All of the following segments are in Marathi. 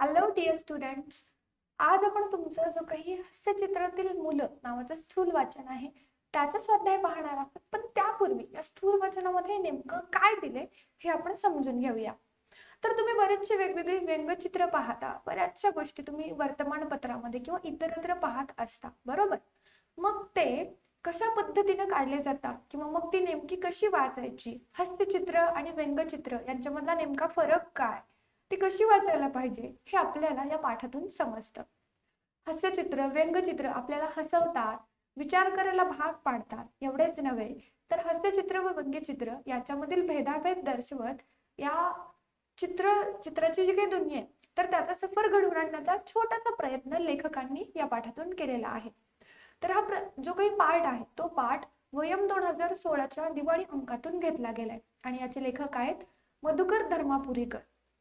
Hello dear students. आज आपण तुमचं जो काही हास्यचित्रातील मुलं नावाचं स्थूल वाचन आहे त्याचा स्वाध्याय पाहणार आहोत. पण त्यापूर्वी या स्थूल वाचनामध्ये नेमकं काय दिले हे आपण समजून घेऊया. तर तुम्ही बरेचसे वेगवेगळे व्यंगचित्र पाहता, बऱ्याचशा गोष्टी तुम्ही वर्तमानपत्रामध्ये किंवा इतरत्र पाहत असता, बरोबर? मग ते कशा पद्धतीने काढले जातात किंवा मग ती नेमकी कशी वाचायची, हास्यचित्र आणि व्यंगचित्र यांच्यामधला नेमका फरक काय, ती कशी वाचायला पाहिजे हे आपल्याला या पाठातून समजतं. हास्यचित्र व्यंगचित्र आपल्याला हसवतात, विचार करायला भाग पाडतात. एवढेच नव्हे तर हास्यचित्र व व्यंगचित्र याच्यामधील भेदाभेद दर्शवत या चित्राची जी काही दुनिया आहे तर त्याचा सफर घडवून आणण्याचा छोटासा प्रयत्न लेखकांनी या पाठातून केलेला आहे. तर हा जो काही पाठ आहे तो पाठ वयम 2016च्या दिवाळी अंकातून घेतला गेलाय आणि याचे लेखक आहेत मधुकर धर्मापुरीकर.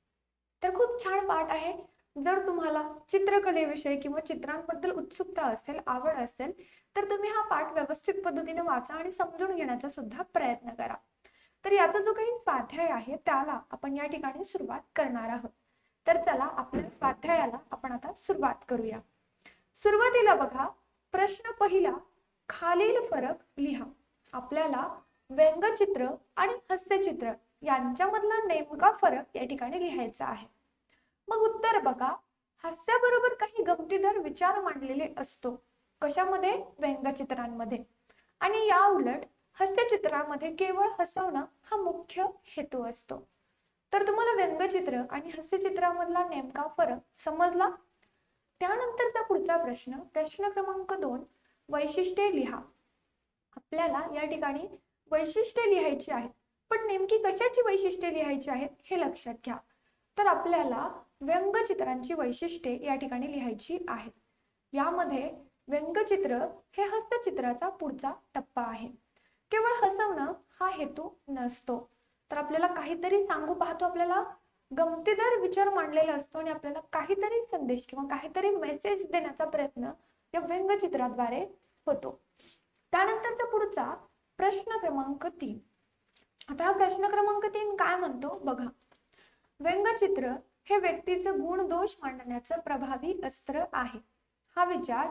तर खूप छान पाठ आहे. जर तुम्हाला चित्रकलेविषयी किंवा चित्रांबद्दल उत्सुकता असेल, आवड असेल तर तुम्ही हा पाठ व्यवस्थित पद्धतीने वाचा आणि समजून घेण्याचा सुद्धा प्रयत्न करा. तर याचा जो काही स्वाध्याय आहे त्याला आपण या ठिकाणी सुरुवात करणार आहोत. तर चला आपल्या स्वाध्यायाला आपण आता सुरुवात करूया. सुरुवातीला बघा, प्रश्न पहिला, खालील फरक लिहा. आपल्याला व्यंगचित्र आणि हास्यचित्र यांच्यामधला नेमका फरक या ठिकाणी लिहायचा आहे. मग उत्तर बघा, हास्याबरोबर काही गमतीदार विचार मांडलेले असतो. कशामध्ये? व्यंगचित्रांमध्ये. आणि या उलट हास्यचित्रामध्ये केवळ हसवणं हा मुख्य हेतू असतो. तर तुम्हाला व्यंगचित्र आणि हास्यचित्रामधला नेमका फरक समजला? त्यानंतरचा पुढचा प्रश्न, प्रश्न क्रमांक 2, वैशिष्ट्ये लिहा. आपल्याला या ठिकाणी वैशिष्ट्ये लिहायची आहेत. पण नेमकी कशाची वैशिष्ट्ये लिहायची आहेत हे लक्षात घ्या. तर आपल्याला व्यंगचित्रांची वैशिष्ट्ये या ठिकाणी लिहायची आहेत. यामध्ये व्यंगचित्र हे हास्यचित्राचा पुढचा टप्पा आहे. केवळ हसवणं हा हेतू नसतो. तर आपल्याला काहीतरी सांगू पाहतो, आपल्याला गमतीदार विचार मांडलेला असतो आणि आपल्याला काहीतरी संदेश किंवा काहीतरी मेसेज देण्याचा प्रयत्न या व्यंगचित्राद्वारे होतो. त्यानंतरचा पुढचा प्रश्न क्रमांक 3. आता हा प्रश्न क्रमांक 3 काय म्हणतो बघा. व्यंगचित्र हे व्यक्तीचे गुण दोष मांडण्याचं प्रभावी अस्त्र आहे. हा विचार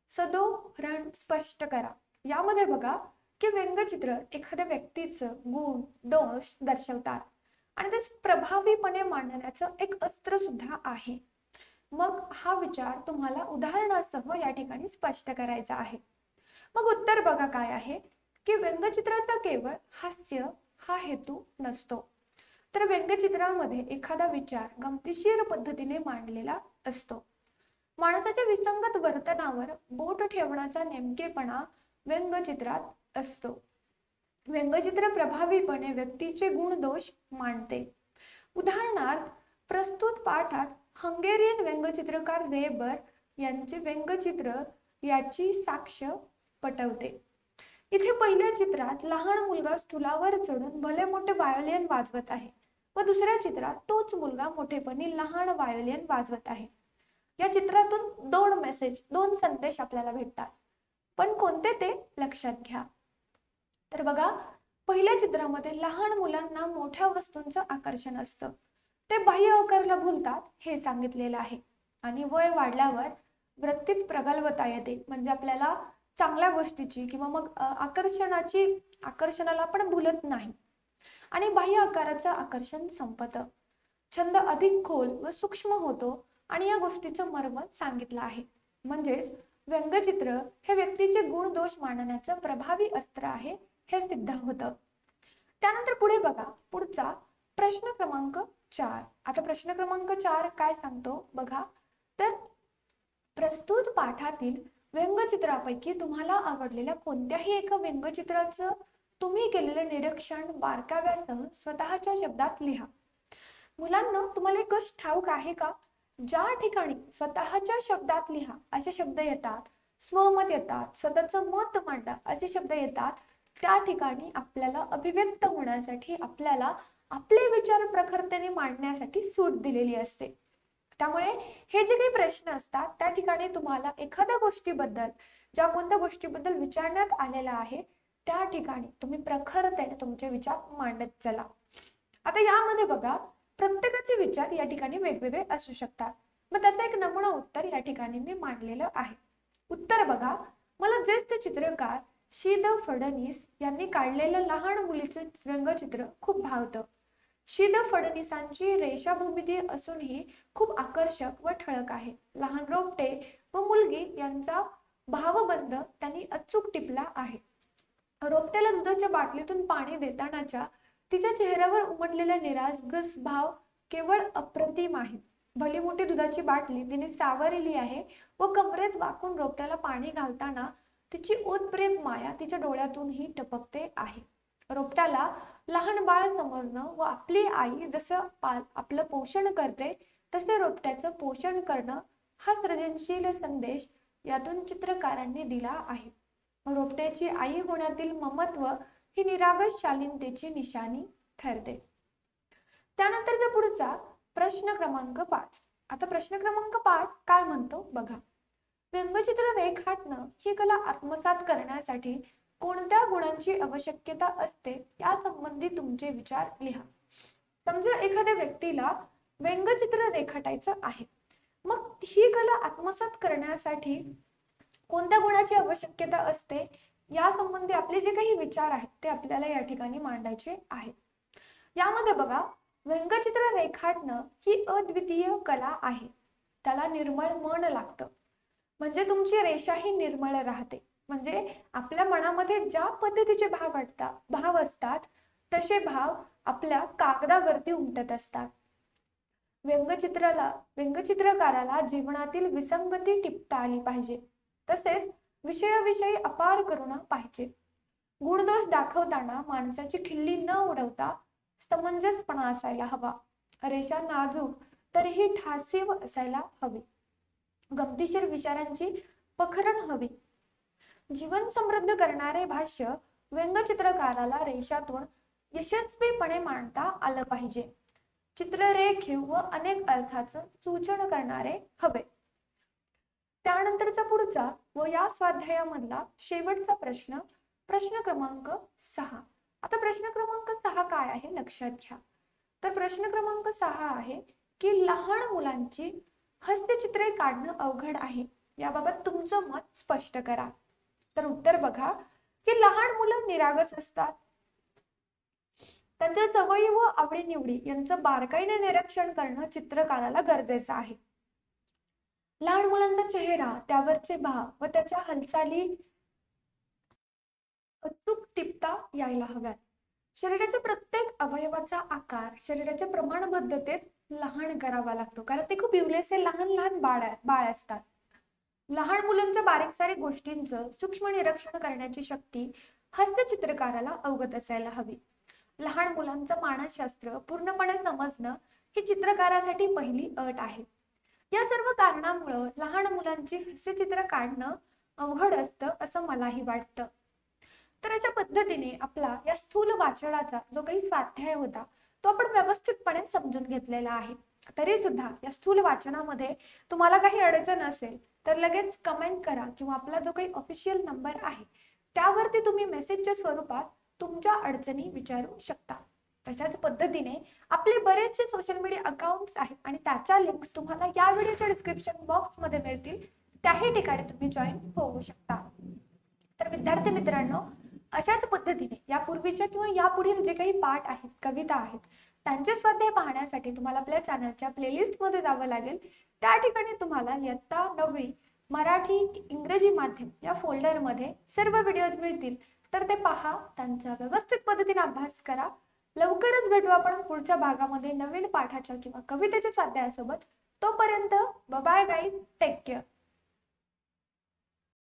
सदोहरण स्पष्ट करा. यामध्ये बघा की व्यंगचित्र एखाद्या व्यक्तीचं गुण दोष दर्शवतात आणि ते प्रभावीपणे मांडण्याचं एक अस्त्र सुद्धा आहे. मग हा विचार तुम्हाला उदाहरणासह या ठिकाणी स्पष्ट करायचा आहे. मग उत्तर बघा काय आहे की व्यंगचित्राचा केवळ हास्य हा हेतू नसतो. तर व्यंगचित्रामध्ये एखादा विचार गमतीशीर पद्धतीने मांडलेला असतो. माणसाच्या विसंगत वर्तनावर बोट ठेवण्याचा नेमकेपणा व्यंगचित्रात असतो. व्यंगचित्र प्रभावीपणे व्यक्तीचे गुण दोष मांडते. उदाहरणार्थ, प्रस्तुत पाठात हंगेरियन व्यंगचित्रकार रेबर यांचे व्यंगचित्र याची साक्ष पटवते. इथे पहिल्या चित्रात लहान मुलगा स्टूलावर चढून भले मोठे वायोलिन वाजवत आहे व दुसऱ्या चित्रात तोच मुलगा मोठेपणी लहान वायोलिन वाजवत आहे. या चित्रातून दोन संदेश आपल्याला भेटतात. पण कोणते ते लक्षात घ्या. तर बघा, पहिल्या चित्रामध्ये लहान मुलांना मोठ्या वस्तूंचं आकर्षण असतं. ते बाह्य आकारला भुलतात हे सांगितलेलं आहे. आणि वय वाढल्यावर वृत्तीत प्रगल्भता येते, म्हणजे आपल्याला चांगल्या गोष्टीची किंवा मग आकर्षणाला आपण भुलत नाही आणि बाह्य आकाराचं आकर्षण संपतं. छंद अधिक खोल व सूक्ष्म होतो आणि या गोष्टीचं मर्म सांगितलं आहे. म्हणजेच व्यंगचित्र हे व्यक्तीचे गुण दोष मांडण्याचं प्रभावी अस्त्र आहे हे सिद्ध होतं. त्यानंतर पुढे बघा, पुढचा प्रश्न क्रमांक 4. आता प्रश्न क्रमांक 4 काय सांगतो बघा. तर प्रस्तुत पाठातील व्यंगचित्रापैकी तुम्हाला आवडलेल्या कोणत्याही एका व्यंगचित्राचं तुम्ही केलेलं निरीक्षण बारकाव्यासह स्वतःच्या शब्दात लिहा. मुलांना तुम्हाला एक गोष्ट ठाऊक आहे का, ज्या ठिकाणी स्वतःच्या शब्दात लिहा असे शब्द येतात, स्वमत येतात, स्वतःचं मत मांडा असे शब्द येतात, त्या ठिकाणी आपल्याला अभिव्यक्त होण्यासाठी, आपल्याला आपले विचार प्रखरतेने मांडण्यासाठी सूट दिलेली असते. त्यामुळे हे जे काही प्रश्न असतात त्या ठिकाणी तुम्हाला एखाद्या गोष्टीबद्दल, ज्या कोणत्या गोष्टीबद्दल विचारण्यात आलेला आहे त्या ठिकाणी तुम्ही प्रखरतेने तुमचे विचार मांडत चला. आता यामध्ये बघा, प्रत्येकाचे विचार या ठिकाणी वेगवेगळे असू शकतात. मग त्याचं एक नमुना उत्तर या ठिकाणी मी मांडलेलं आहे. उत्तर बघा, मला ज्येष्ठ चित्रकार श्री द फडणीस यांनी काढलेलं लहान मुलीचं व्यंगचित्र खूप भावतं. श्री द फडणीसांची रेषाभूमिती असूनही खूप आकर्षक व ठळक आहे. लहान रोपटे व मुलगी यांचा भावबंध त्यांनी अचूक टिपला आहे. रोपट्याला दुधाच्या बाटलीतून पाणी देतानाच्या तिच्या चेहऱ्यावर उमटलेला निरागस भाव केवळ अप्रतिम आहे. भली मोठी दुधाची बाटली तिने सावरली आहे व कमरेत वाकून रोपट्याला पाणी घालताना तिची ओतप्रेम माया तिच्या डोळ्यातूनही टपकते आहे. रोपट्याला लहान बाळ समजणं व आपली आई जसं आपलं पोषण करते तसे रोपट्याचं पोषण करणं हा सृजनशील संदेश यातून चित्रकारांनी दिला आहे. रोपट्याची आई होण्यातील ममत्व ही निरागस शालीनतेची निशाणी ठरते. त्यानंतरचा पुढचा प्रश्न क्रमांक 5. आता प्रश्न क्रमांक 5 काय म्हणतो बघा. व्यंगचित्र रेखाटणं ही कला आत्मसात करण्यासाठी कोणत्या गुणांची आवश्यकता असते या संबंधी तुमचे विचार लिहा. समजा एखाद्या व्यक्तीला व्यंगचित्र रेखाटायचं आहे, मग ही कला आत्मसात करण्यासाठी कोणत्या गुणाची आवश्यकता असते या संबंधी आपले जे काही विचार आहेत ते आपल्याला या ठिकाणी मांडायचे आहेत. यामध्ये बघा, व्यंगचित्र रेखाटणं ही अद्वितीय कला आहे. त्याला निर्मळ मन लागतं, म्हणजे तुमची रेषा ही निर्मळ राहते. म्हणजे आपल्या मनामध्ये ज्या पद्धतीचे भाव असतात तसे भाव आपल्या कागदावरती उमटत असतात. व्यंगचित्रकाराला जीवनातील विसंगती टिपता आली पाहिजे, तसेच विषयाविषयी अपार करुणा पाहिजे. गुणदोष दाखवताना माणसाची खिल्ली न उडवता समंजसपणा असायला हवा. रेषा नाजूक तरीही ठासीव असायला हवी. गमतीशीर विचारांची पखरण हवी. जीवन समृद्ध करणारे भाष्य व्यंगचित्रकाराला रेषातून यशस्वीपणे मांडता आलं पाहिजे. चित्ररेखीव व अनेक अर्थाचं सूचन करणारे हवे. त्यानंतरचा पुढचा व या स्वाध्यायामधला शेवटचा प्रश्न, प्रश्न क्रमांक 6. आता प्रश्न क्रमांक 6 काय आहे लक्षात घ्या. तर प्रश्न क्रमांक 6 आहे की लहान मुलांची हस्तचित्रे काढणं अवघड आहे, याबाबत तुमचं मत स्पष्ट करा. तर उत्तर बघा की लहान मुलं निरागस असतात. त्यांच्या सवयी व आवडीनिवडी यांचं बारकाईने निरीक्षण करणं चित्रकाराला गरजेचं आहे. लहान मुलांचा चेहरा, त्यावरचे भाव व त्याच्या हालचाली अचूक टिपता यायला हव्यात. शरीराच्या प्रत्येक अवयवाचा आकार शरीराच्या प्रमाणबद्धतेत लहान करावा लागतो, कारण ते खूप इवलेसे लहान लहान बाळ असतात. लहान मुलांच्या बारीक सारीक गोष्टींचं सूक्ष्म निरीक्षण करण्याची शक्ती हस्तचित्रकाराला अवगत असायला हवी. लहान मुलांचं मानसशास्त्र पूर्णपणे समजणं ही चित्रकारासाठी पहिली अट आहे. या सर्व कारणामुळं लहान मुलांची हास्यचित्र काढणं अवघड असतं असं मलाही वाटतं. तर अशा पद्धतीने आपला या स्थूल वाचनाचा जो काही स्वाध्याय होता तो आपण व्यवस्थितपणे समजून घेतलेला आहे. तरी सुद्धा या स्थूल वाचनामध्ये तुम्हाला काही अडचण असेल तर लगेच कमेंट करा किंवा आपला जो काही ऑफिशियल नंबर आहे त्यावरती तुम्ही मेसेजच्या स्वरूपात तुमच्या अडचणी विचारू शकता. तशाच पद्धतीने आपले बरेचसे सोशल मीडिया अकाउंट्स आहेत आणि त्याच्या लिंक्स तुम्हाला या व्हिडिओच्या डिस्क्रिप्शन बॉक्स मध्ये मिळतील. त्याही ठिकाणी तुम्ही जॉईन होऊ शकता. तर विद्यार्थी मित्रांनो, अशाच पद्धतीने यापूर्वीच्या किंवा यापुढील जे काही पाठ आहेत, कविता आहेत, त्यांचे स्वाध्याय पाहण्यासाठी तुम्हाला आपल्या चॅनलच्या प्लेलिस्ट मध्ये जावं लागेल. त्या ठिकाणी तुम्हाला इयत्ता 9वी मराठी इंग्रजी माध्यम या फोल्डर मध्ये सर्व व्हिडिओज मिळतील. तर ते पहा, त्यांचा व्यवस्थित पद्धतीने अभ्यास करा. लवकरच भेटू आपण पुढच्या भागामध्ये नवीन पाठाच्या किंवा कवितेच्या स्वाध्यायासोबत. तोपर्यंत bye bye guys, take care.